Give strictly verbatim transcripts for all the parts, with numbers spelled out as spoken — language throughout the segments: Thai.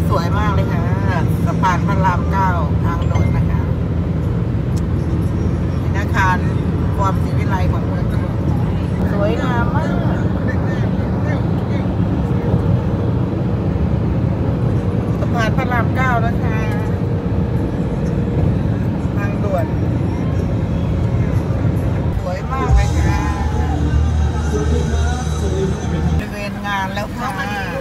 สวยมากเลยค่ะสะพานพระรามเก้าทางด่วนนะคะอาคารความศรีวิไลของเมืองตรังสวยงามมากสะพานพระรามเก้านะคะทางด่วนสวยมากเลยค่ะบริเวณงานแล้วค่ะ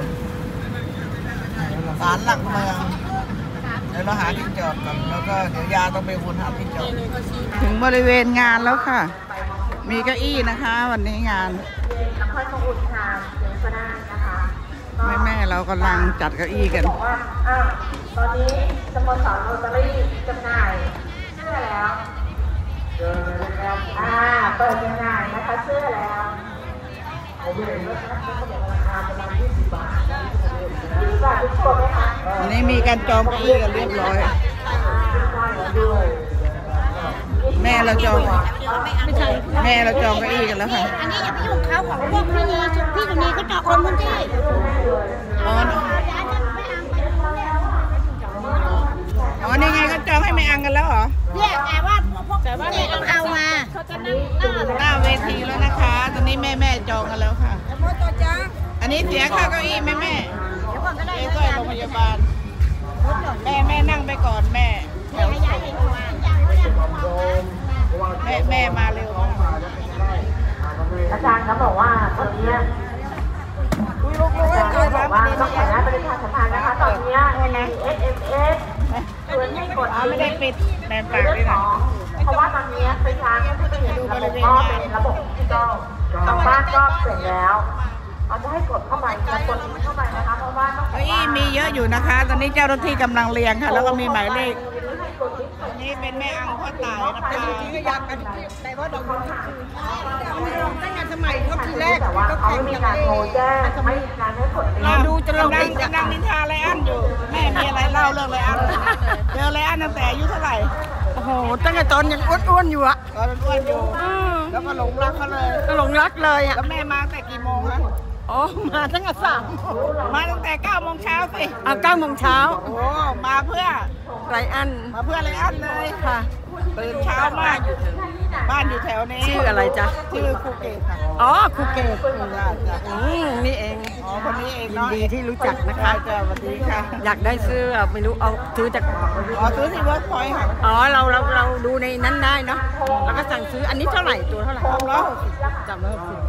ศาลหลักเมืองเดี๋ยวเราหาที่จอดก่อนแล้วก็เดี๋ยวยาต้องไปวนหาที่จอดถึงบริเวณงานแล้วค่ะมีเก้าอี้นะคะวันนี้งานน้ำพริกของอุ่นค่ะเดี๋ยวก็ได้นะคะแม่แม่เรากำลังจัดเก้าอี้กันบอกว่าตอนนี้สโมสรโรตารี่จำหน่ายเสื้อแล้วอ่าเปิดจำหน่ายนะคะเสื้อแล้วผมเห็นว่าเขาบอกราคาประมาณยี่สิบบาทยี่สิบบาททุกคนไหมคะวันนี้มีการจองเก้าอี้กันเรียบร้อยแม่เราจองแม่เราจองเก้าอี้กันแล้วค่ะอันนี้อย่าไปยุ่งเขาของพวกพี่นีพี่ตรงนี้เขาจองคนพื้นที่อ๋ออ๋อนี่ไงเขาจองให้แม่อังกันแล้วเหรอเนี่ยแต่ว่าพวกพี่ต้องเอามาเขาจะนั่งหน้าเวทีแล้วนะคะตอนนี้แม่แม่จองกันแล้วค่ะอันนี้เสียค่าเก้าอี้แม่แม่เอ้ต้อยโรงพยาบาลแม่แม่นั่งไปก่อนแม่แถวแม่แม่มาเร็วมากอาจารย์เขาบอกว่าตอนนี้คุยลูกๆให้เกิดมาว่าต้องขออนุญาตประชาสัมพันธ์นะคะตอนนี้มี เอส เอ็ม เอส ชวนให้กดไม่ได้ปิดแมนปากด้วยนะเพราะว่าตอนนี้เป็นทางที่จะเห็นระบบก็เป็นระบบดิจิตอลทางบ้านก็เสร็จแล้วเราจะให้กดเข้าไปจะกดเข้าไปนะคะเพราะว่าต้องเก้าอี้มีเยอะอยู่นะคะตอนนี้เจ้าหน้าที่กำลังเรียงค่ะแล้วก็มีหมายเลขนี่เป็นแม่อังพ่อตายนะคะจริงๆก็อยากกันแต่ว่าดอกมันตั้งแต่สมัยเขาทีแรกก็แข่งมีการโทรแจ้งไม่มีการให้กดเราดูจะลงนั่งนั่งนินทาไรอันอยู่แม่มีอะไรเล่าเรื่องไรอันเจอไรอันตั้งแต่อายุเท่าไหร่โอ้โหตั้งแต่ตอนยังอ้วนๆอยู่อะตอนอ้วนอยู่แล้วก็หลงรักเขาเลยก็หลงรักเลยอะแล้วแม่มาแต่กี่โมงคะอ๋อมาตั้งแต่สามมาตั้งแต่เก้าโมงเช้าสิอ่ะเก้าโมงเช้าโอ้มาเพื่อไรอันมาเพื่อไรอันเลยค่ะตื่นเช้ามากบ้านอยู่แถวนี้ชื่ออะไรจ๊ะชื่อครูเกศค่ะอ๋อครูเกศอืมนี่เองอ๋อคนนี้เองยินดีที่รู้จักนะคะสวัสดีค่ะอยากได้เสื้อไม่รู้เอาซื้อจากอ๋อซื้อที่เวิร์กพอยต์ค่ะอ๋อเราเราเราดูในนั้นได้เนาะแล้วก็สั่งซื้ออันนี้เท่าไหร่ตัวเท่าไหร่สามร้อยหกสิบสามร้อยหกสิบ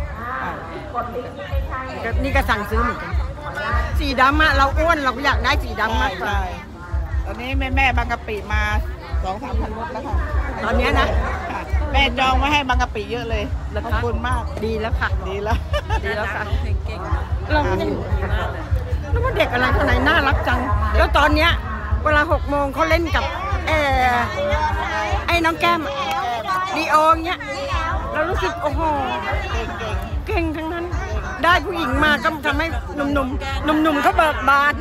นี่ก็สั่งซื้อเหมือนกันสีดำอะเราอ้วนเราอยากได้สีดำมากใช่ตอนนี้แม่แม่บางกะปิมาสองสามพันรถแล้วค่ะตอนนี้นะแม่จองไว้ให้บางกะปิเยอะเลยขอบคุณมากดีแล้วค่ะดีแล้วดีแล้วค่ะเก่งเราไม่ได้แล้วมันเด็กอะไรคนไหนน่ารักจังแล้วตอนเนี้ยเวลาหกโมงเขาเล่นกับเออไอ้น้องแก้มดีโอเงี้ยเรารู้สึกโอ้โหเก่งทั้งนั้นได้ผู้หญิงมาก็ทำให้หนุ่มๆหนุ่มๆเขาเบิกบาน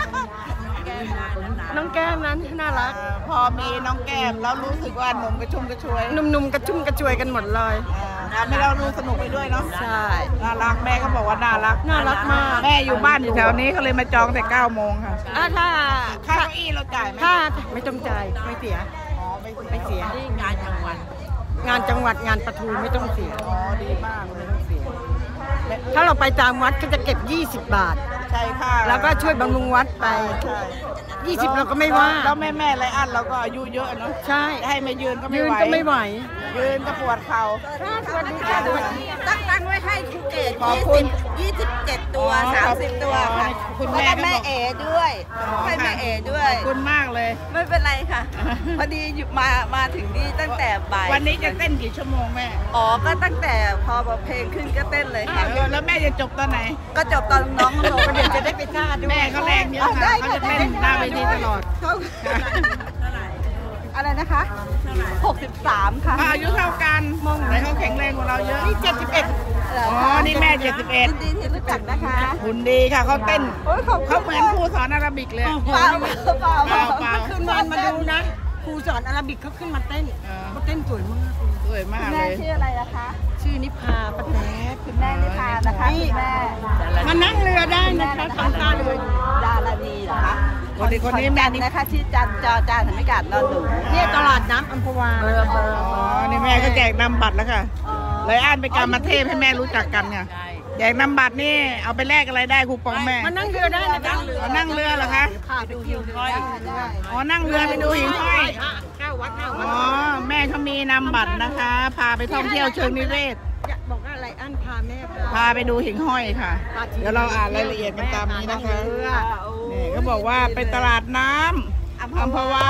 น้องแก้มนั้นน่ารักพอมีน้องแก้มแล้วรู้สึกว่าหนุ่มกระชุ่มกระชวยหนุ่มๆกระชุ่มกระชวยกันหมดเลยทำให้เราดูสนุกไปด้วยเนาะใช่น่ารักแม่ก็บอกว่าน่ารักน่ารักมากแม่อยู่บ้านอยู่แถวนี้เขาเลยมาจองแต่เก้าโมงค่ะถ้าค่าเก้าอี้เราจ่ายไหมถ้าไม่ต้องจ่ายไม่เสียอ๋อไม่ไม่เสียงานจังหวัดงานจังหวัดงานปทุมไม่ต้องเสียอ๋อดีมากไม่ต้องเสียถ้าเราไปตามวัดก็จะเก็บยี่สิบบาทใช่ค่ะแล้วก็ช่วยบำรุงวัดไปยี่สิบเราก็ไม่ว่าแล้วแม่แม่ไรอันเราก็อายุเยอะเนาะใช่ให้มายืนก็ไม่ไหวยืนก็ไม่ไหวยืนก็ปวดเข่าสวัสดีค่ะตั้งตั้งไว้ให้ครูเกศยี่สิบยี่สิบเจ็ดตัวสามสิบตัวค่ะคุณแม่แม่เอ๋ด้วยให้แม่เอ๋ด้วยขอบคุณมากเลยไม่เป็นไรค่ะพอดีมามาถึงนี่ตั้งแต่บ่ายวันนี้จะเต้นกี่ชั่วโมงแม่อ๋อก็ตั้งแต่พอเพลงขึ้นก็เต้นเลยค่ะแล้วแม่จะจบตอนไหนก็จบตอนน้องลงเดี๋ยวจะได้ไปท่าด้วยแม่เขาแรงเยอะค่ะเขาจะเต้นหน้าเวทีตลอดอะไรนะคะหกสิบสามค่ะอายุเท่ากันมองไหนเขาแข็งแรงกว่าเราเยอะนี่เจ็ดสิบเอ็ดอ๋อนี่แม่เจ็ดสิบเอ็ดดีที่รู้จักนะคะหุ่นดีค่ะเขาเต้นเขาเหมือนครูสอนอาราบิกเลยเปล่าเปล่าเปล่าเปล่าขึ้นมามาดูนะครูสอนอาราบิกเขาขึ้นมาเต้นเขาเต้นสวยมากสวยมากเลยแม่ชื่ออะไรนะคะชื่อนิพาป้าแจ๊บคุณแม่นิพานะคะคุณแม่มานั่งเรือได้นะคะทำท่าเรือดารานีเหรอคะคนนี้คนนี้แม่นี่นะคะชื่อจันจอจานธรรมิกาศนอนหนูเนี่ยตลาดน้ำอัมพวาเบอร์เบอร์อ๋อนี่แม่ก็แจกนำบัตรแล้วค่ะเลยอ่านไปกรรมเทพให้แม่รู้จักกันค่ะแจกนำบัตรนี่เอาไปแลกอะไรได้คูปองแม่มานั่งเรือได้นะจ๊ะอ๋อนั่งเรือเหรอคะค่ะดูหิวห้อยอ๋อนั่งเรือไปดูหิ่งห้อยเก้าวัดเก้าวัอ๋อแม่เขามีนำบัตรนะคะ พาไปท่องเที่ยวเชิงนิเวศบอกว่าอะไรอันพาแม่พาไปดูหิ่งห้อยค่ะ เดี๋ยวเราอ่านรายละเอียดกันตามนี้นะคะนี่เขาบอกว่าเป็นตลาดน้ำอัมพวา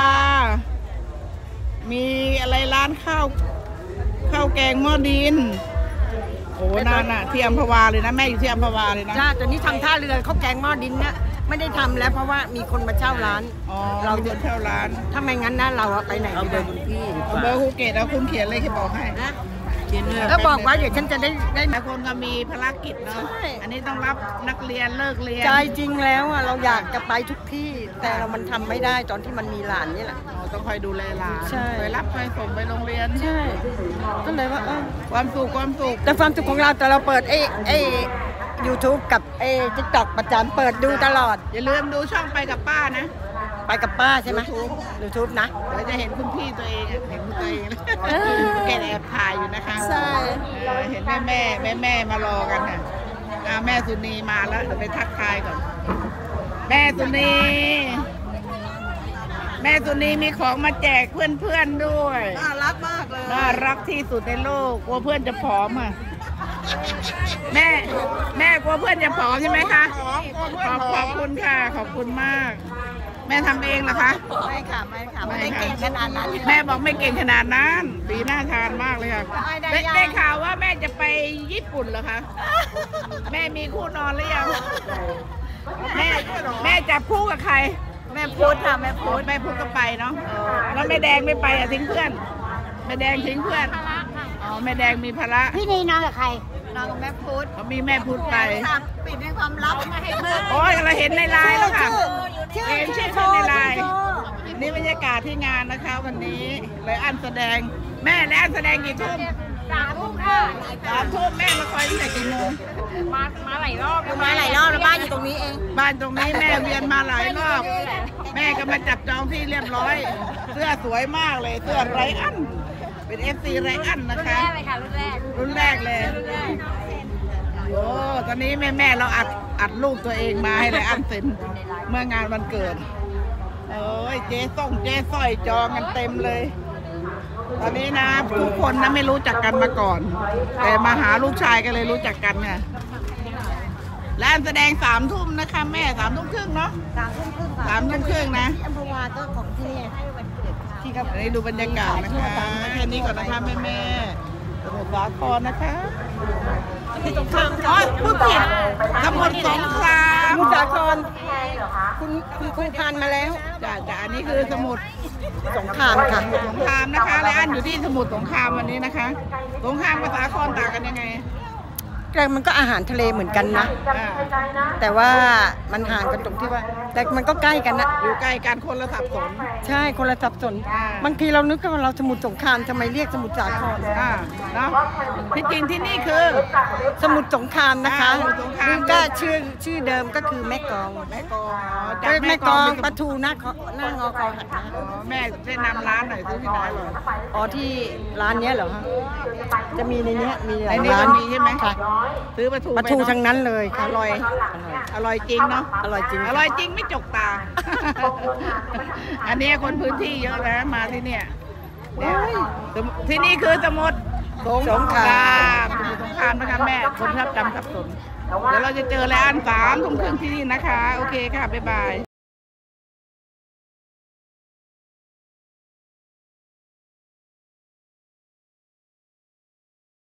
มีอะไรร้านข้าวข้าวแกงหม้อดิน โอ้นั่นน่ะที่อัมพวาเลยนะแม่อยู่ที่อัมพวาเลยนะจ้าตอนนี้ทำท่าเรือข้าวแกงหม้อดินเนี่ยไม่ได้ทำแล้วเพราะว่ามีคนมาเช่าร้านอ๋อเราเดินเที่ยวร้านถ้าไม่งั้นนะเราไปไหนไม่ได้เอาเบอร์ภูเก็ตแล้วคุณเขียนเลยที่บอกให้ก็บอกว่าเดี๋ยวฉันจะได้ได้แต่คนก็มีภารกิจเนาะใช่อันนี้ต้องรับนักเรียนเลิกเรียนใจจริงแล้วอ่ะเราอยากจะไปทุกที่ แต่เรามันทำไม่ได้ตอนที่มันมีหลานนี่แหละอ๋อต้องคอยดูแลหลานใช่คอยรับคอยส่งไปโรงเรียนใช่ก็เลยว่าเออความสุขความสุขแต่ความสุขของเราแต่เราเปิดไอ้ไอ้ยูทูบกับไอ้ทิกตอกประจำเปิดดูตลอดอย่าลืมดูช่องไปกับป้านะไปกับป้าใช่ไหมยูทูบนะเดี๋ยวจะเห็นคุณพี่ตัวเองอะเห็นคุณตัวเองแกแอบถ่ายอยู่นะคะใช่เออเห็นแม่แม่แม่แม่มารอกันค่ะอ่าแม่สุนีมาแล้วเดี๋ยวไปทักทายก่อน แม่สุนี แม่สุนีมีของมาแจกเพื่อนๆด้วยน่ารักมากเลยน่ารักที่สุดในโลกกลัวเพื่อนจะผอมอ่ะแม่แม่กลัวเพื่อนจะผอมใช่ไหมคะขอบขอบคุณค่ะขอบคุณมาก แม่ทำเองเหรอคะไม่ค่ะไม่ค่ะไม่ได้เก่งขนาดนั้นแม่บอกไม่เก่งขนาดนั้นดีน่าทานมากเลยค่ะได้ได้ข่าวว่าแม่จะไปญี่ปุ่นเหรอคะแม่มีคู่นอนหรือยังแม่แม่จับคู่กับใครแม่พูดค่ะแม่พูโอ้ดยแม่พูดก็ไปเนาะแล้วแม่แดงไม่ไปอ่ะทิ้งเพื่อนแม่แดงทิ้งเพื่อนอ๋อแม่แดงมีภาระพี่นีนอนกับใครน้องกับแม่พูดเขามีแม่พูดไปค่ะปิดในความลับไม่ให้เพื่อนโอ้ยเราเห็นในไลน์แล้วค่ะชื่อเห็นชื่อชื่อในไลโชน์ว์นี่บรรยากาศที่งานนะคะ วันนี้เลยอันแสดงแม่และอันแสดงกี่ทุ่มสามทุ่มค่ะสามทุ่มแม่มาคอยตั้งแต่กี่โมงมามาหลายรอบมาหลายรอบแล้วบ้านอยู่ตรงนี้เองบ้านตรงนี้แม่เวียนมาหลายรอบ แม่ก็มาจับจองที่เรียบร้อย เสื้อสวยมากเลยเสื้อไรอันเป็นเอฟซีไรอันนะคะเลยค่ะรุ่นแรกรุ่นแรกเลยโอ้ตอนนี้แม่แม่ๆเราอัดอัดรูปตัวเองมาให้ไรอันเซ็นเมื่องานวันเกิดโอ้ยเจ๊ส่งเจ๊สร้อยจองกันเต็มเลย ตอนนี้นะทุกคนนะไม่รู้จักกันมาก่อน แต่มาหาลูกชายก็เลยรู้จักกันเนี่ยและอันแสดงสามทุ่มนะคะแม่สามทุ่มครึ่งเนาะสามทุ่มครึ่งค่ะสามทุ่มครึ่งนะอัมพวาก็ของที่นี่ให้วันเกิดที่ครับอันนี้ดูบรรยากาศนะคะแค่นี้ก่อนนะคะแม่แม่ๆสมุทรสาครนะคะอ๋อพูดผิดสมุทรสงครามสมุทรสาครคุณคุณครูพานมาแล้วจ้ะจ้ะอันนี้คือสมุทรสงครามค่ะสงครามนะคะและอันอยู่ที่สมุทรสงครามวันนี้นะคะ สงครามกับสาครต่างกันยังไงแต่มันก็อาหารทะเลเหมือนกันนะอ่าแต่ว่ามันห่างกันตรงที่ว่า แต่มันก็ใกล้กันนะอยู่ใกล้กันคนละสับสนใช่คนละสับสนอ่าบางทีเรานึกว่าเราสมุทรสงครามทำไมเรียกสมุทรสาครอ่าเนาะที่จริงที่นี่คือสมุทรสงครามนะคะอ่าสมุทรสงครามนี่ก็ชื่อชื่อเดิมก็คือแม่กลองแม่กลองอ๋อก็แม่กลองเป็นปลาทูหน้าเคาะหน้างอคอหักนะอ๋อแม่แนะนำร้านหน่อยซื้อที่ไหนเลยอ๋อที่ร้านเนี้ยเหรอฮะจะมีในเนี้ยมีหในลายนี้ร้าก็นมีใช่ไหมค่ะซื้อปลาทูปลาทูไปเนอะทั้งนั้นเลยค่ะอร่อย อร่อยจริงเนาะอร่อยจริงอร่อยจริงไม่จกตา อันนี้คนพื้นที่เยอะนะมาที่เนี่ยเนี่ยสมุที่นี่คือสมุทรสงครามสมุทรสงครามนะคะแม่คนชอบจำสับสน เดี๋ยวเราจะเจอแล้วอันสามทุ่มครึ่งที่นี่นะคะ โอเคค่ะ บ๊ายบาย